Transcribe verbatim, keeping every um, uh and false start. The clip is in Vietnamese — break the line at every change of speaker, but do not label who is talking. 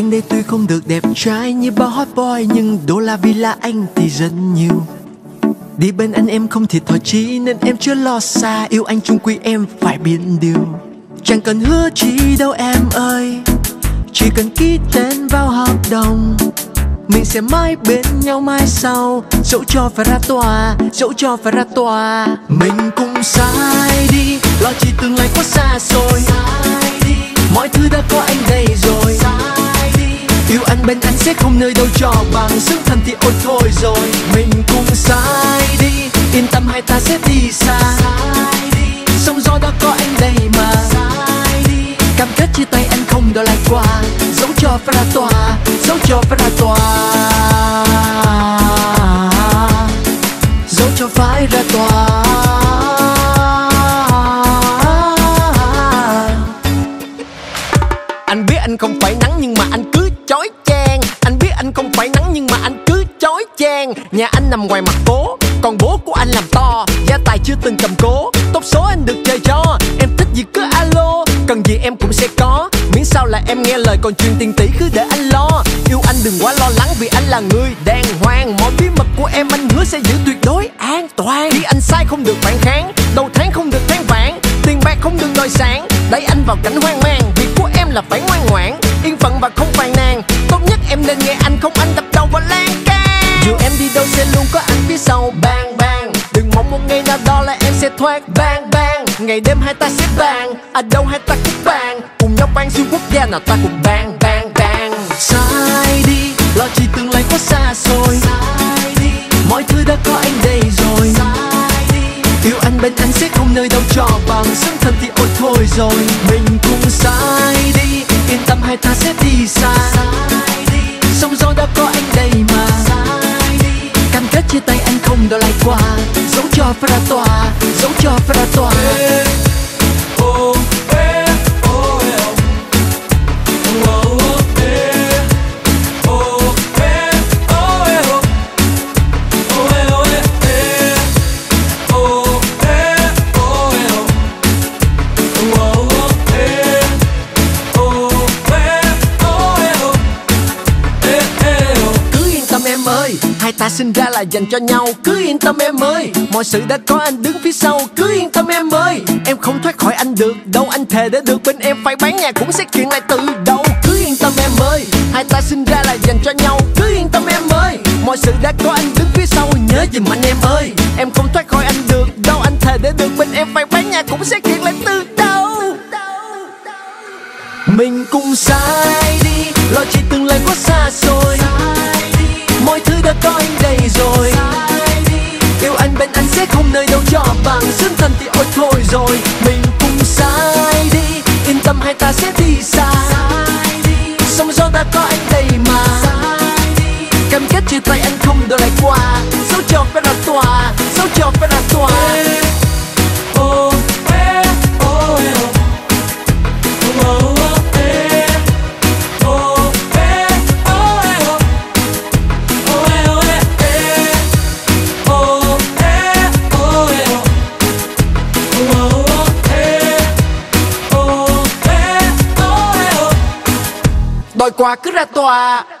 Anh đây tuy không được đẹp trai như bao hot boy, nhưng đô la villa anh thì rất nhiều. Đi bên anh em không thiệt thòi chi, nên em chưa lo xa. Yêu anh chung quy em phải biết điều. Chẳng cần hứa chi đâu em ơi, chỉ cần ký tên vào hợp đồng. Mình sẽ mãi bên nhau mai sau, dẫu cho phải ra tòa, dẫu cho phải ra tòa. Mình cùng sai đi, lo chi tương lai quá xa xôi. Mọi thứ đã có anh đây rồi. Yêu anh bên anh sẽ không nơi đâu cho bằng, sức thân thì ôi thôi rồi. Mình cùng sai đi, yên tâm hai ta sẽ đi xa. Sóng gió đã có anh đây mà. Cam kết chia tay anh không đòi lại quà, dẫu cho phải ra tòa, dẫu cho phải ra tòa, dẫu cho phải ra tòa. Anh biết anh không phải nắng nhưng mà anh cứ chói chang. Anh biết anh không phải nắng nhưng mà anh cứ chói chang. Nhà anh nằm ngoài mặt phố, còn bố của anh làm to. Gia tài chưa từng cầm cố, tốc số anh được chơi cho. Em thích gì cứ alo, cần gì em cũng sẽ có. Miễn sao là em nghe lời, còn chuyện tiền tỷ cứ để anh lo. Yêu anh đừng quá lo lắng vì anh là người đàng hoàng. Mọi bí mật của em anh hứa sẽ giữ tuyệt đối an toàn. Khi anh sai không được phản kháng, đầu tháng không được than vãn, tiền bạc không được đòi sáng, đẩy anh vào cảnh hoang mang. Việc của em là phải ngoan ngoãn, yên phận và không phàn nàn. Tốt nhất em nên nghe anh, không anh đập đầu vào lan can. Dù em đi đâu sẽ luôn có anh phía sau. Bang bang, đừng mong một ngày nào đó là em sẽ thoát. Bang bang, ngày đêm hai ta sẽ bàn, ở đâu hai ta cũng bàn, cùng nhau ban xuyên quốc gia nào ta cùng bang bang bang. Sai đi, lo chi tương lai quá xa xôi. Mọi thứ đã có anh đây rồi. Yêu anh bên anh sẽ không nơi đâu cho bằng, sức thân thì ôi thôi rồi. Mình cùng sai đi, yên tâm hai ta sẽ đi xa. Sóng gió đã có anh đây mà. Cam kết chia tay anh không đòi lại quà, dẫu cho phải ra tòa, dẫu cho phải ra tòa. Hai ta sinh ra là dành cho nhau, cứ yên tâm em ơi. Mọi sự đã có anh đứng phía sau, cứ yên tâm em ơi. Em không thoát khỏi anh được đâu, anh thề để được bên em phải bán nhà cũng sẽ chuyện lại từ đầu. Cứ yên tâm em ơi, hai ta sinh ra là dành cho nhau, cứ yên tâm em ơi. Mọi sự đã có anh đứng phía sau, nhớ giùm anh em ơi. Em không thoát khỏi anh được đâu, anh thề để được bên em phải bán nhà cũng sẽ chuyện lại từ đầu. Mình cùng sai đi, lo chi tương lai quá xa xôi. Mọi thứ đã có anh đây rồi. Yêu anh bên anh sẽ không nơi đâu cho bằng, sức thân thì ôi thôi rồi. Mình cùng sai đi, yên tâm hai ta sẽ đi xa. Sóng gió đã có anh đây mà. Cam kết chia tay anh không đòi lại quà, dẫu cho phải ra tòa, dẫu cho phải ra tòa. Đòi quà cứ ra tòa.